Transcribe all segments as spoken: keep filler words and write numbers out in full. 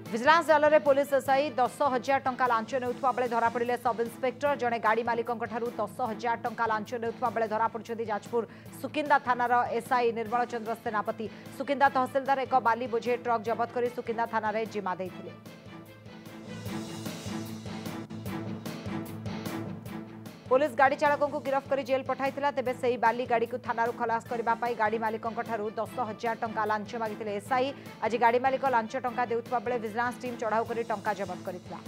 Vigilance जाल में police SI दस हजार टंका लांच नेउथुवा बेले धरा पड़े सब इन्स्पेक्टर जड़े गाड़ी मालिकों दस हजार टंका लांच नेउथुवा बेले धरा पड़ुछन्ति जाजपुर सुकिंदा थानार एसआई निर्मल चंद्र सेनापति। सुकिंदा तहसिलदार एक बाली बोझे ट्रक जबत कर सुकिंदा थाना जिम्मा देइथिले। पुलिस गाड़ी चालकों को गिरफ्त कर जेल पठाई तेबे से बाली गाड़ी को थाना खलास करने गाड़ी मालिकों दस हजार टंका लांच मागिते एसआई। आज गाड़ी मालिक लांच टंका देउथुवा बेले विजिलेंस टीम चढ़ाऊ कर टंका जबत करथिला।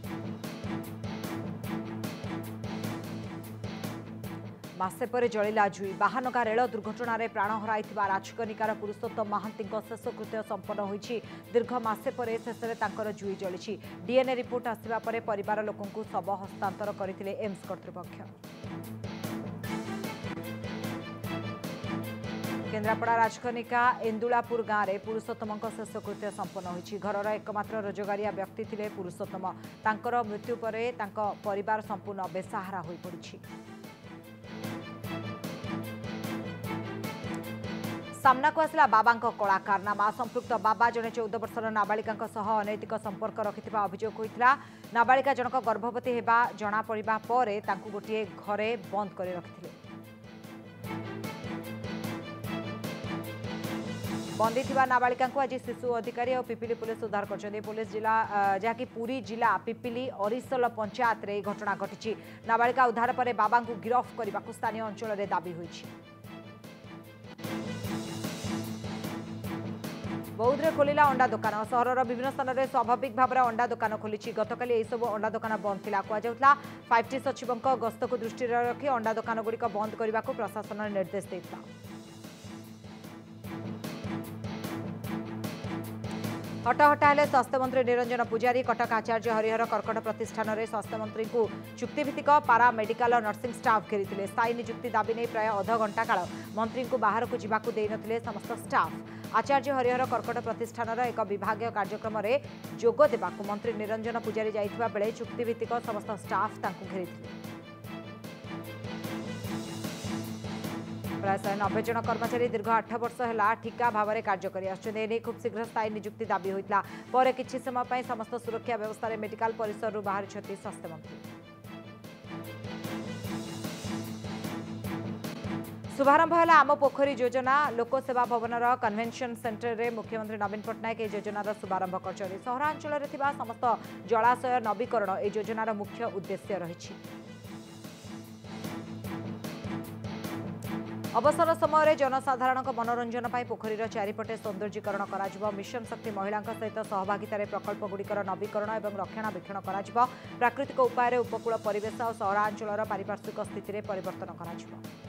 मासे पर जलिला जुई बाहानगा रेल दुर्घटन में प्राण हर राजकनिकार पुरुषोत्तम महांती शेषकृत्य संपन्न होईछि। दीर्घ मासे पर शेष में जुई जली। डीएनए रिपोर्ट आसिबा परे परिवार लोकंकु शव हस्तांतर करथिले एम्स कर्तृपक्ष। केन्द्रापड़ा राजकनिका इंदुलापुर गाँव में पुरुषोत्तम शेषकृत्य संपन्न होईछि। घरर एकमात्र रोजगारिया व्यक्ति थिले पुरुषोत्तम। तांकर मृत्यु पर तांको परिवार संपूर्ण बेसहारा होई पड़िछि। सामना को आसला बाबा कला कारनामा। संपृक्त बाबा जड़े चौदह वर्षर नाबालिका अनैतिक संपर्क रखिथिबा अभियोग होइतिला। नाबालिका जनक गर्भवती हेबा जना पड़िबा परे तांकु गोटिए घरे बंद कर रखिथिले। बंदी थिबा नाबालिका आज शिशु अधिकारी और पिपिली पुलिस उद्धार करछन्ती। पुलिस जिला जहाँकि पुरी जिला पिपिली अरिसल पंचायत रे घटना घटी। नाबालिका उद्धार पर बाबा को गिरफ्त करने को स्थानीय अंचल में दाबी होइछि। बौद्धरे खोलिला अंडा दुकान। सहरर विभिन्न स्थान में स्वाभाविक भाव में अंडा दुकान खोली। गतकाली यह सब अंडा दुकान बंद था। कहला फाइव टी सचिवों गस्त को दृष्टि रखी अंडा दुकान गुड़िक बंद करने को प्रशासन निर्देश देता। हटहटा हेले स्वास्थ्य मंत्री निरंजन पुजारी। कटक आचार्य हरिहर कर्कट प्रतिष्ठान में स्वास्थ्य मंत्री को चुक्तिभित्तिक पारा मेडिकल नर्सिंग स्टाफ घेरी। स्थायी नियुक्ति दाबी नहीं प्राय अध घंटा काल मंत्री को बाहर को जावाक देनथिले समस्त स्टाफ। आचार्य हरिहर कर्कट प्रतिष्ठान एक विभागीय कार्यक्रम में जोग देवाक मंत्री निरंजन पुजारी जाइथिबा बेले चुक्तिभित्तिक समस्त स्टाफ तांकु घेरी। प्राय शहे नब्बे जन कर्मचारी दीर्घ आठ वर्ष है ठिका भाव में कार्य कर खूब शीघ्र स्थायी नियुक्ति दाबी होता पर किछि समय पर समस्त सुरक्षा व्यवस्था मेडिकल परिसर बाहर स्वास्थ्य मंत्री। शुभारंभ है आम पोखरी योजना। लोकसेवा भवन कन्वेंशन सेंटर में मुख्यमंत्री नवीन पट्टनायक यह योजनार शुभारंभ कर सहरांचल में समस्त जलाशय नवीकरण यह योजनार मुख्य उद्देश्य रही। अवसर समय जनसाधारण मनोरंजन पर पोखरीर चारिपटे सौंदर्यीकरण करा। मिशन शक्ति महिला सहित सहभागितार प्रकल्प गुड़िकर नवीकरण और रक्षणाबेक्षण करा। प्राकृतिक उपाय उपकूल परिवेश और सहरांचल पारिपार्श्विक स्थिति में परिवर्तन करा।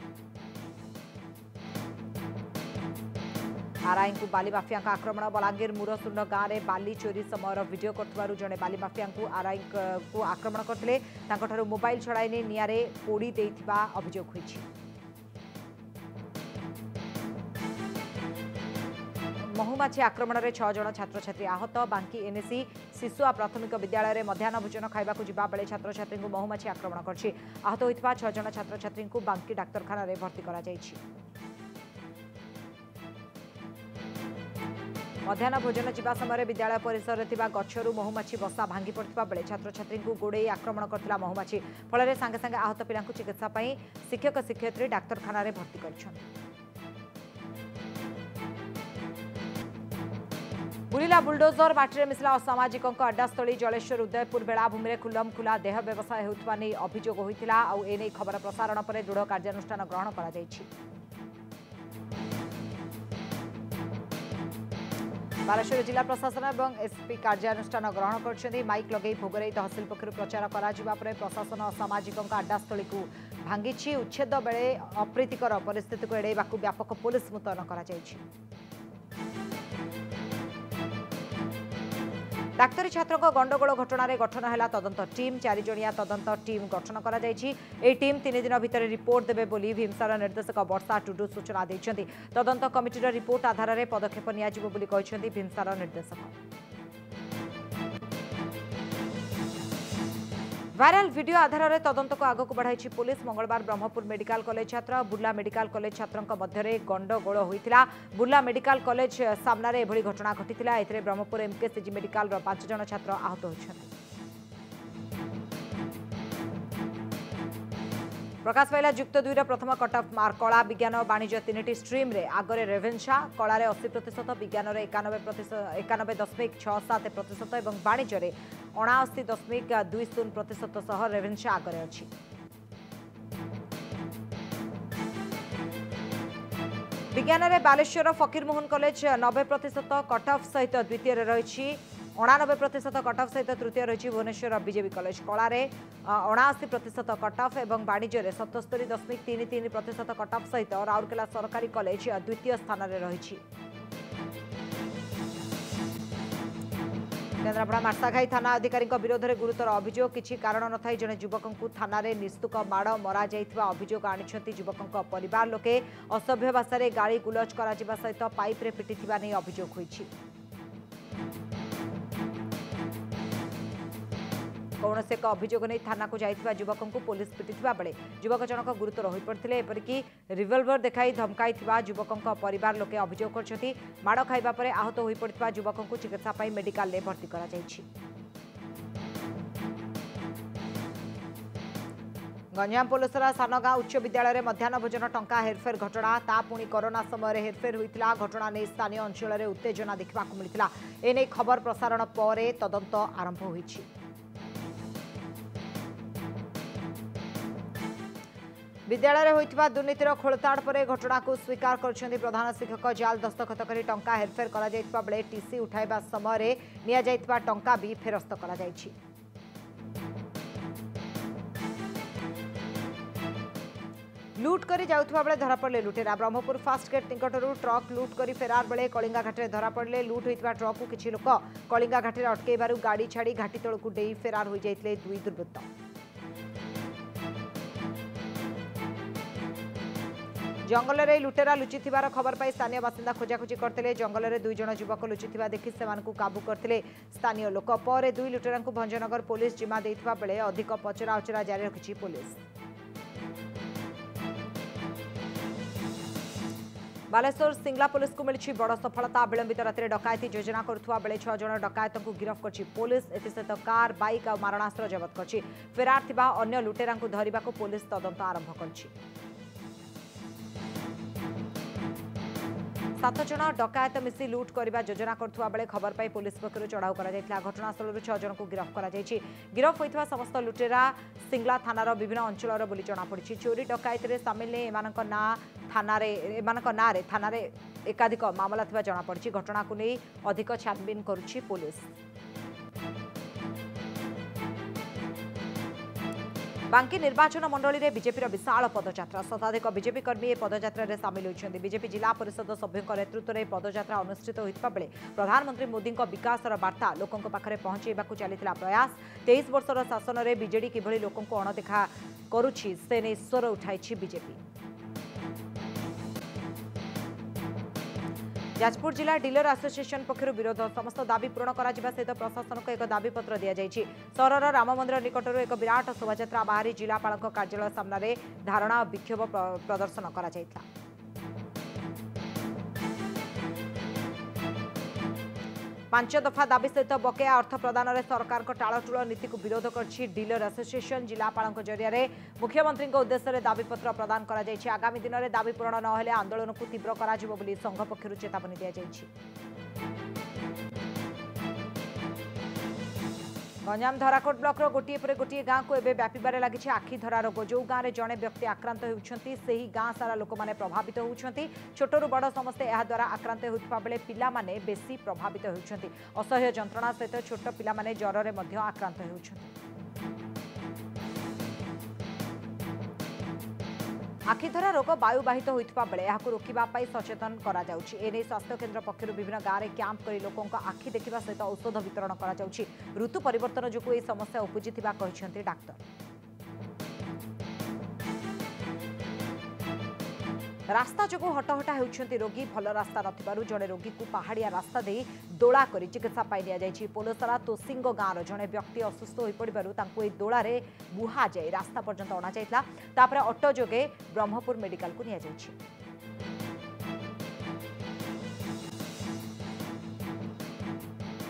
आरआई को बाली माफिया आक्रमण। बलांगीर मुरसुंड गाँव में बाली चोरी समय वीडियो कर जड़े बाली माफिया आरआई को आक्रमण करते मोबाइल छड़ाई नहीं निआरे पोड़ी देइथिबा अभियोग होइछि। महुमाछी आक्रमण में छह जन छात्र छात्री आहत। बांकी एनएसी शिशुआ प्राथमिक विद्यालय में मध्याह्न भोजन खाइबा जिबा बेले छात्र छात्री को महुमाछी आक्रमण करछि। आहत होइथिबा छह जन छात्र छात्री को बांकी डाक्तरखाना में भर्ती करा जाइछि। मध्याह्न भोजन जावा समय विद्यालय परिसर में गछरु महुमाछी बसा भांगी पड़ता बेले छात्र छात्री को गोड़े आक्रमण करथिला महुमाछी। फल सांगे सांगे आहत पिला चिकित्सा शिक्षक शिक्षयित्री डाक्तरखाना में भर्ती कर। बुलिला बुलडोजर माटी में मिसला असामाजिकों अड्डास्थली। जलेश्वर उदयपुर बेलाभूमि में खुलम खुला देह व्यवसाय होता नहीं अभियोग होता। आउ एने खबर प्रसारण पर दृढ़ कार्यानुष्ठान ग्रहण करा जायछि। बालेश्वर जिला प्रशासन और एसपी कार्यानुष्ठान ग्रहण कर माइक लगे भोगरई तहसिल पक्षर प्रचार करा प्रशासन असामाजिकों अड्डास्थली को भांगी। उच्छेद बेले अप्रीतिकर परिस्थिति को एड़ाइबा व्यापक पुलिस मुतयन करा जायछि। डाक्तरी छात्र गंडगोल घटना गठन है तदंत टीम। चार जणिया तदंत टीम गठन करा जायछि। एही टीम तीन दिन भितर रिपोर्ट देबे बोली भीमसार निर्देशक वर्षा टुडू सूचना दैछन्ति। तदंत कमिटीर रिपोर्ट आधार में पदक्षेप नियाजिबो बोली कहिसन्ति भीमसार निर्देशक। भाइराल वीडियो आधार में तदंत को आगक बढ़ाई पुलिस। मंगलवार ब्रह्मपुर मेडिकल कॉलेज छात्र बुर्ला मेडिकल कॉलेज छात्रों मध्य गंडगोल होता। बुर्ला मेडिकल कॉलेज सामने एभली घटना घटी। ए ब्रह्मपुर एमकेसीजी मेडिकल पांच जन छात्र आहत होती। प्रकाश पाइला युक्त दुई प्रथम कटअफ मार्क कला विज्ञान और वाणिज्य तीन स्ट्रीम रे आगरे रेभेन्सा कलार अस्सी प्रतिशत विज्ञान एकानबे प्रतिशत एकानबे दशमिक छः सात प्रतिशत और वाणिज्य अणाशी दशमिक दुई शून्य प्रतिशत सह रेभेन्सा आगरे अच्छी। विज्ञान में बालेश्वर फकीरमोहन कॉलेज नब्बे प्रतिशत कटअफ सहित द्वितीय रही। अणानबे प्रतिशत कटअफ सहित तृतीय रही भुवनेश्वर बीजेपी कॉलेज। कलार अणाशी प्रतिशत कटअफ और वाणिज्य सतस्तरी दशमिक तीन तीन प्रतिशत कटअफ सहित राउरकेला सरकारी कॉलेज द्वितीय स्थान में रही। केन्द्रापड़ा मार्साघाई थाना अधिकारी विरोध में गुरुतर अभियोग। किसी कारण न थाई जड़े युवक को थाना रे निस्तुक माड़ मरा जाइथिबा अभियोग आनिछंती युवक परिवार लोके। असभ्य भाषा रे गाली गुलज करा जिबा सहित पाइप रे पिटिथिबा नै अभियोग होइछि। कौन से एक अभियोग नहीं थाना को जाइथिबा युवक को पुलिस पिटिथिबा बेले युवक जनक गुरुतर हो पड़ते। एपरिकी रिवल्वर देखाई धमकाइथिबा युवक परिवार लोके अभियोग करछथि। माड़ खाइबा परे आहत हो पड़ता युवक को चिकित्सा पाई मेडिकल ले भर्ती करा जाइछि। गंजाम पोलसरा सानगाँ उच्च विद्यालय में मध्याह्न भोजन टंका हेरफेर घटना। ता पुणी कोरोना समय हेरफेर होता घटना नहीं स्थानीय अंचल में उत्तेजना देखा मिलता। एने खबर प्रसारण पर तदंत आरंभ होइछि। विद्यालय होइतिबा दुर्नीतिर खोलताड़ पर घटना को स्वीकार करछन्ती प्रधान शिक्षक। जाल दस्तखत करी टंका हेरफेर करा जाइतिबा बेले टीसी उठाइबा समय निया जाइतिबा टंका भी फेरस्त करा जाइछि। लुट करी जाउथबा बेले धरा पड़ले लुटेरा। ब्रह्मपुर फास्ट गेट निकटरू ट्रक लुट करी फेरार बेले कलिंगा घाटी धरा पड़ले। लुट होइतिबा ट्रक को किछि लोक कलिंगा घाटी अटकेबारु गाड़ी छाड़ी घाटी तळकु डेई फेरार होई जाइतले दुई दुर्बृत्त। जंगल में लुटेरा लुचि खबर पाई स्थानीय बासिंदा खोजाखोजी करते। जंगल में दुई जन युवक लुचि देखि से काबू करते स्थानीय लोक। पर दुई लुटेरा भंजनगर पुलिस जिम्मा देइथिबा बेले अधिक पचरा उचरा जारी रखिछि पुलिस। बालेश्वर सिंगला पुलिस को मिली बड़ सफलता। विलंबित राति डकायती योजना करुवा बेले छह जन डकायत को गिरफ्त कर पुलिस। एसत कार बाइक और मारणास्त्र जबत कर फेरार थिबा अन्य लुटेरा धरने को पुलिस तदंत आरंभ कर। सात जन डकायत मिसी लुट करने योजना करुवा बेले खबर पाई पुलिस पक्षर चढ़ाऊ कर घटनास्थल छह जन को गिरफ्त कर गिरफ्त होता समस्त लुटेरा सिंगला थानार विभिन्न अंचल बोली जमापड़ी। चोरी डकायत सामिल नहीं एमानक ना थाना एमानक ना थाना एकाधिक मामला थिबा जमापड़ी। घटना को नहीं अधिक छानबीन करुछि पुलिस। बांकी निर्वाचन मंडली में बीजेपी विशाल पदयात्रा। शताधिक बीजेपी कर्मी पदयात्रा रे शामिल होइछन्ति। बीजेपी जिला परिषद सभ्यों नेतृत्व में पदयात्रा अनुष्ठित होता बेले प्रधानमंत्री मोदी विकासर वार्ता लोकों पाखरे पहुंचाइबाकू चलिथिला प्रयास। तेईस वर्षर शासन में बीजेडी किभली लोकों को अणदेखा करुछि से नै स्वर उठाइछि बीजेपी। जाजपुर जिला डीलर एसोसिएशन पक्षर विरोध। समस्त दाबी पूरण करा सहित प्रशासन को एक दाबीपत्र दि जाइछि। सहरर राम मंदिर निकटरू एक विराट शोभायात्रा बाहरी जिलापाल कार्यालय सामने धारणा और विक्षोभ प्रदर्शन करा जाइथिला। पांच दफा दाबी सहित बकेया अर्थ प्रदान में सरकार टालटुल नीति को विरोध कर डीलर एसोसिएशन जिलापाल जरिया मुख्यमंत्री उद्देश्य दाबीपत्र प्रदान कर आगामी दिन में दाबी पूरण न आंदोलन को तीव्र कर संघ पक्षर चेतावनी दि जाइछि। गंजाम धराकोट ब्लॉक गोटे पर गोटे गाँव को एवं व्यापार लगी आखि धरा रोग। जो गाँव में जड़े व्यक्ति आक्रांत होती से ही गाँ सारा लोक मैंने प्रभावित होती। छोटू बड़ समस्ते यह द्वारा आक्रांत होता बेले पिला माने बेसी प्रभावित होती। असह्य जंत्रणा सहित छोट पिला माने ज्वर में आक्रांत होती। आखिधरा रोग वायुबाहित होता बेले यह रोकवाई सचेतन करा जाउछि। एने स्वास्थ्य केन्द्र पक्षर विभिन्न गाँव में कैंप कर लोकों आखि देखा सहित औषध वितरण करा जाउछि। ऋतु परिवर्तन जो यह समस्या उपजिथिबा कहिसेंति डाक्टर। रास्ता जो हटहटा होती रोगी भल रास्ता नथिबारु जड़े रोगी को पहाड़िया रास्ता दे दोला कर चिकित्सा पाई नि पोलसरा तोसिंग गाँव जड़े व्यक्ति असुस्थ हो पड़ू दोलारे बुहा जाए रास्ता पर्यंत अणा जाइला तापर ऑटो जोगे ब्रह्मपुर मेडिकल को निया जाइछि।